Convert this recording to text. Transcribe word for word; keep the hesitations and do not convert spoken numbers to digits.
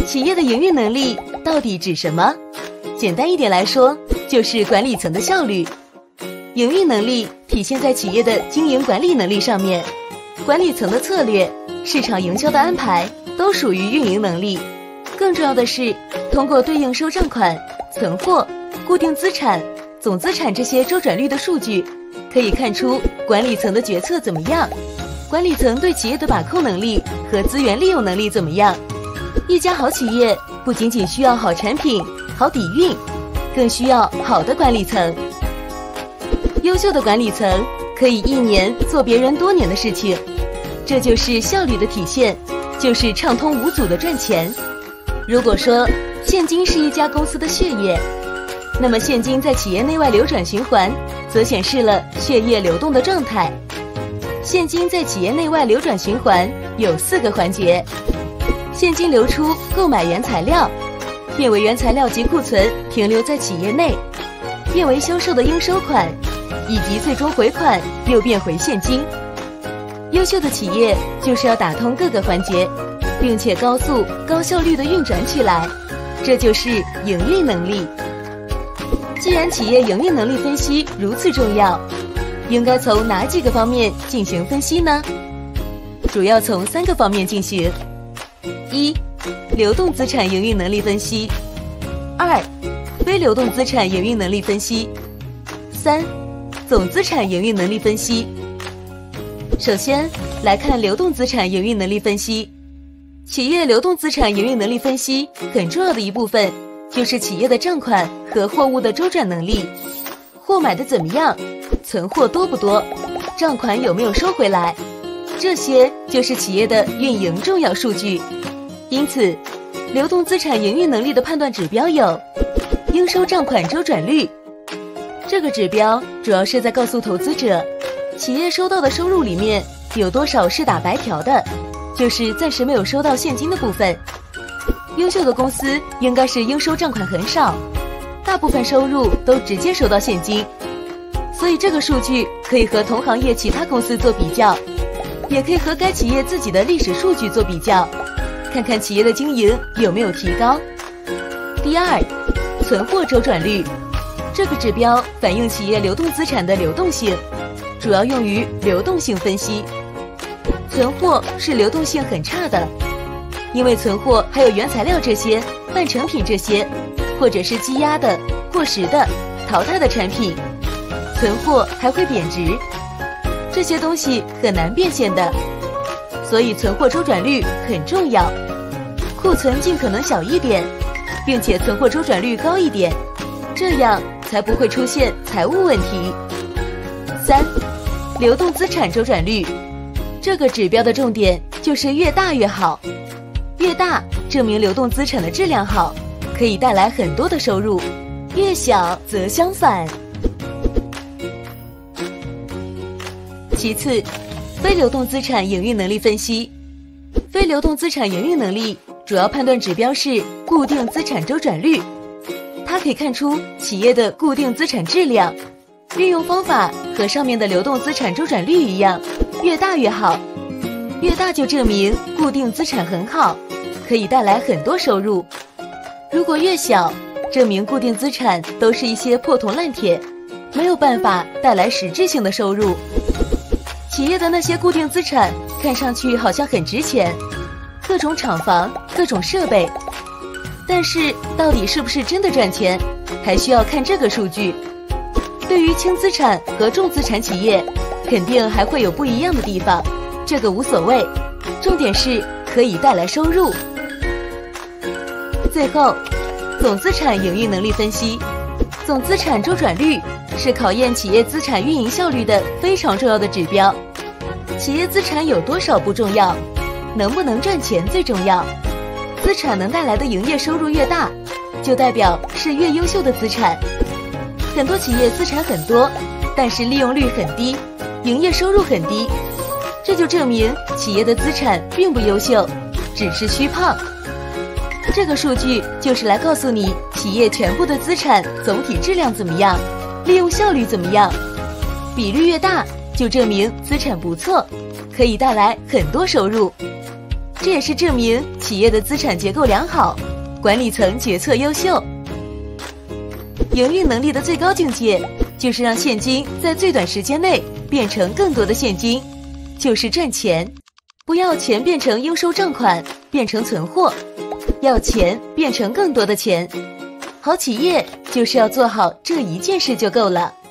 企业的营运能力到底指什么？简单一点来说，就是管理层的效率。营运能力体现在企业的经营管理能力上面，管理层的策略、市场营销的安排都属于运营能力。更重要的是，通过对应收账款、存货、固定资产、总资产这些周转率的数据，可以看出管理层的决策怎么样，管理层对企业的把控能力和资源利用能力怎么样。一家好企业不仅仅需要好产品、好底蕴，更需要好的管理层。优秀的管理层可以一年做别人多年的事情，这就是效率的体现，就是畅通无阻的赚钱。如果说现金是一家公司的血液，那么现金在企业内外流转循环，则显示了血液流动的状态。现金在企业内外流转循环有四个环节：现金流出购买原材料，变为原材料及库存停留在企业内，变为销售的应收款，以及最终回款又变回现金。优秀的企业就是要打通各个环节，并且高速高效率地运转起来，这就是营运能力。既然企业营运能力分析如此重要，应该从哪几个方面进行分析呢？主要从三个方面进行：一、流动资产营运能力分析；二、非流动资产营运能力分析；三、总资产营运能力分析。首先来看流动资产营运能力分析。企业流动资产营运能力分析很重要的一部分，就是企业的账款和货物的周转能力。货买的怎么样？存货多不多？账款有没有收回来？这些就是企业的运营重要数据。因此，流动资产营运能力的判断指标有应收账款周转率。这个指标主要是在告诉投资者，企业收到的收入里面有多少是打白条的，就是暂时没有收到现金的部分。优秀的公司应该是应收账款很少，大部分收入都直接收到现金。所以这个数据可以和同行业其他公司做比较，也可以和该企业自己的历史数据做比较，看看企业的经营有没有提高。第二，存货周转率，这个指标反映企业流动资产的流动性，主要用于流动性分析。存货是流动性很差的，因为存货还有原材料这些、半成品这些，或者是积压的、过时的、淘汰的产品，存货还会贬值，这些东西很难变现的，所以存货周转率很重要。库存尽可能小一点，并且存货周转率高一点，这样才不会出现财务问题。三、流动资产周转率，这个指标的重点就是越大越好，越大证明流动资产的质量好，可以带来很多的收入，越小则相反。其次，非流动资产营运能力分析。非流动资产营运能力主要判断指标是固定资产周转率，它可以看出企业的固定资产质量。运用方法和上面的流动资产周转率一样，越大越好，越大就证明固定资产很好，可以带来很多收入。如果越小，证明固定资产都是一些破铜烂铁，没有办法带来实质性的收入。企业的那些固定资产看上去好像很值钱，各种厂房、各种设备，但是到底是不是真的赚钱，还需要看这个数据。对于轻资产和重资产企业，肯定还会有不一样的地方，这个无所谓，重点是可以带来收入。最后，总资产营运能力分析。总资产周转率是考验企业资产运营效率的非常重要的指标。企业资产有多少不重要，能不能赚钱最重要。资产能带来的营业收入越大，就代表是越优秀的资产。很多企业资产很多，但是利用率很低，营业收入很低，这就证明企业的资产并不优秀，只是虚胖。这个数据就是来告诉你企业全部的资产总体质量怎么样，利用效率怎么样。比率越大，就证明资产不错，可以带来很多收入。 这也是证明企业的资产结构良好，管理层决策优秀。营运能力的最高境界，就是让现金在最短时间内变成更多的现金，就是赚钱。不要钱变成应收账款，变成存货，要钱变成更多的钱。好企业就是要做好这一件事就够了。